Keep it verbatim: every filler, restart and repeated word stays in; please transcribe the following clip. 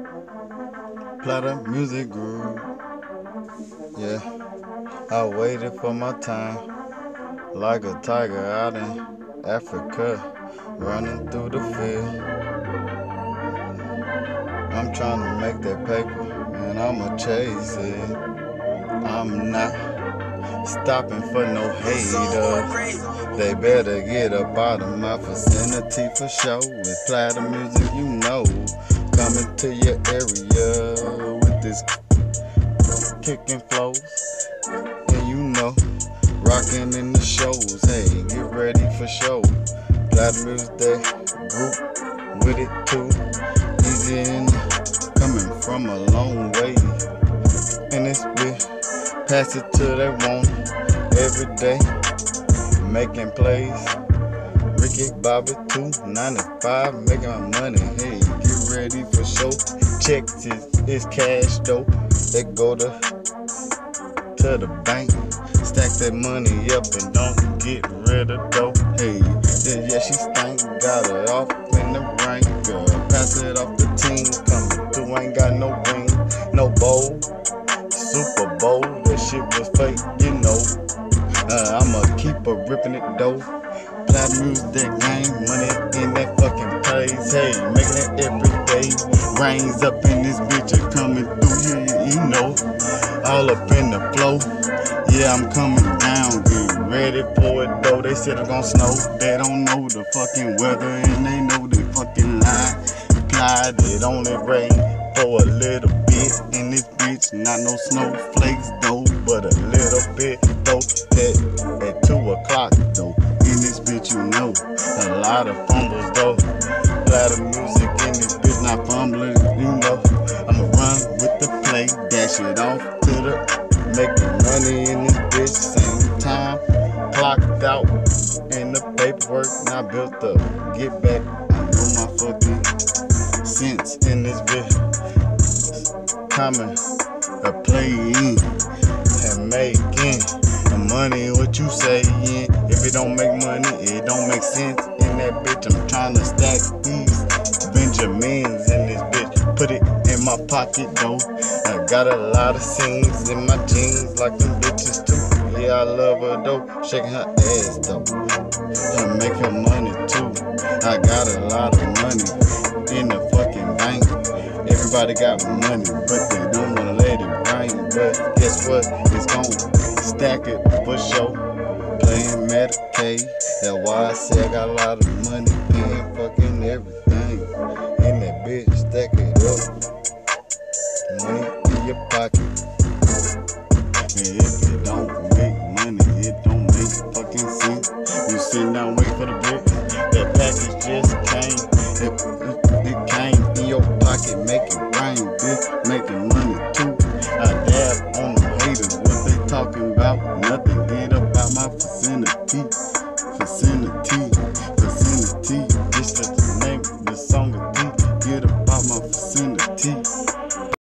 PlatterMusic group. Yeah, I waited for my time like a tiger out in Africa, running through the field. I'm trying to make that paper and I'ma chase it. I'm not stopping for no haters. They better get up out of my vicinity for sure. With PlatterMusic, you know, coming to your area with this kicking flows, and you know, rocking in the shows. Hey, get ready for show. PlatterMusic, that group with it too. Easy and coming from a long way, and it's big. Pass it till they want it every day, making plays. Ricky Bobby two ninety-five, making my money. Hey, get ready for show. Checks is, is cash though. They go to to the bank, stack that money up and don't get rid of dough. Hey, yeah, yeah, she stank, got it off in the rank. Girl, pass it off the team, coming through, ain't got no ring, no bowl. Super Bowl, that shit was fake, you know. Uh, I'ma keep a ripping it though. PlatterMusic, that game, money in that fucking place. Hey, making it every day. Rains up in this bitch, it coming through, yeah, you know. All up in the flow. Yeah, I'm coming down, get ready for it though. They said it's gonna snow. They don't know the fucking weather and they know the fucking lie. Applied, it only rain for a little bit in this bitch. Not no snowflakes though, but a little bit though. At, at two o'clock though, in this bitch you know, a lot of fumbles though. PlatterMusic in this bitch not fumbling, you know. I'ma run with the play, dash it off to the, making money in this bitch. Same time, clocked out in the paperwork, not built up. Get back, I know my fucking sense in this bitch. Coming, a playing and making the money. What you saying? If it don't make money, it don't make sense in that bitch. I'm trying to stack these Benjamins in this bitch. Put it in my pocket though. I got a lot of scenes in my jeans like them bitches too. Yeah, I love her though, shaking her ass though, and make her money too. I got a lot of money in the fucking bank. Everybody got money, but they don't wanna let it rain. But guess what? It's gon' stack it for sure. Playing Medicaid. That's why I say I got a lot of money, paying fucking everything. In that bitch, stack it up. Money in your pocket. And if it don't make money, it don't make fucking sense. You sitting down waiting for the brick. That package just came. It, it, it came in your pocket, make it rain, bitch, making money too. I dab on the haters, what they talking about? Nothing, get up out my vicinity, vicinity.